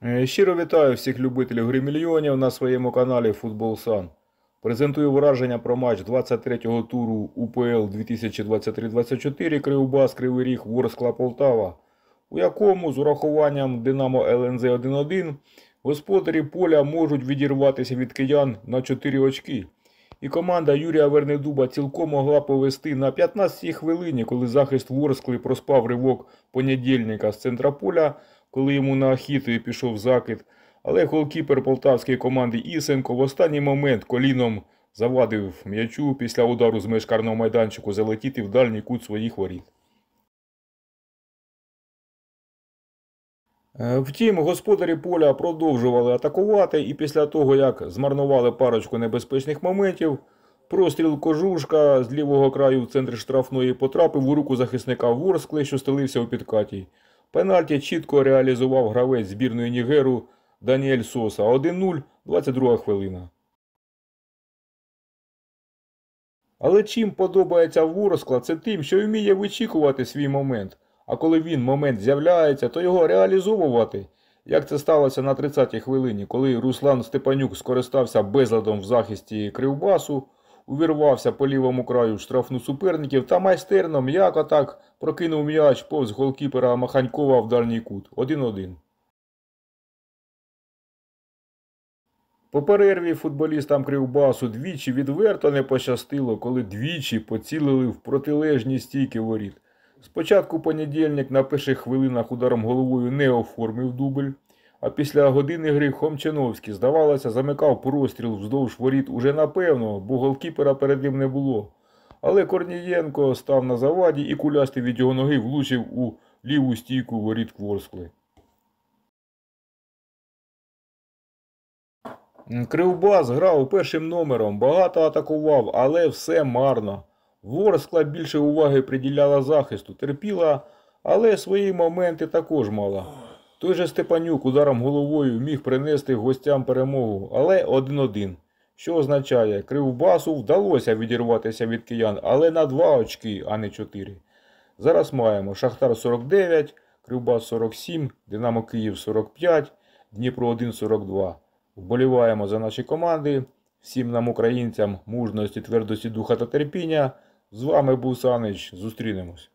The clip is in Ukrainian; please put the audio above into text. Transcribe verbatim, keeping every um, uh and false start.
Е, Щиро вітаю всіх любителів гри мільйонів на своєму каналі Футбол.Сан. Презентую враження про матч двадцять третього туру УПЛ дві тисячі двадцять три двадцять чотири Кривбас Кривий Ріг Ворскла Полтава, у якому з урахуванням Динамо Л Н З один один господарі поля можуть відірватися від киян на чотири очки. І команда Юрія Вернедуба цілком могла повести на п'ятнадцятій хвилині, коли захист Ворскли проспав ривок Понедільника з центра поля, коли йому на ахіту пішов закид. Але голкіпер полтавської команди Ісенко в останній момент коліном завадив м'ячу після удару з меж карного майданчику залетіти в дальній кут своїх воріт. Втім, господарі поля продовжували атакувати, і після того, як змарнували парочку небезпечних моментів, простріл Кожушка з лівого краю в центр штрафної потрапив у руку захисника Ворскли, що стелився у підкаті. Пенальті чітко реалізував гравець збірної Нігеру Даніель Соса. один нуль, двадцять друга хвилина. Але чим подобається Ворскла, це тим, що вміє вичікувати свій момент. А коли він, момент, з'являється, то його реалізовувати. Як це сталося на тридцятій хвилині, коли Руслан Степанюк скористався безладом в захисті Кривбасу, увірвався по лівому краю штрафну суперників та майстерно, м'яко так, прокинув м'яч повз голкіпера Маханькова в дальній кут. один один. По перерві футболістам Кривбасу двічі відверто не пощастило, коли двічі поцілили в протилежні стійки воріт. Спочатку Понедільник на перших хвилинах ударом головою не оформив дубль, а після години гри Хомчановський, здавалося, замикав простріл вздовж воріт уже напевно, бо голкіпера перед ним не було. Але Корнієнко став на заваді і кулястий від його ноги влучив у ліву стійку воріт Ворскли. Кривбас грав першим номером, багато атакував, але все марно. Ворскла більше уваги приділяла захисту, терпіла, але свої моменти також мала. Той же Степанюк ударом головою міг принести гостям перемогу, але один один. Що означає, Кривбасу вдалося відірватися від киян, але на два очки, а не чотири. Зараз маємо Шахтар сорок дев'ять, Кривбас сорок сім, Динамо Київ сорок п'ять, Дніпро один сорок два. Вболіваємо за наші команди. Всім нам, українцям, мужності, твердості духа та терпіння. З вами був Санич. Зустрінемось.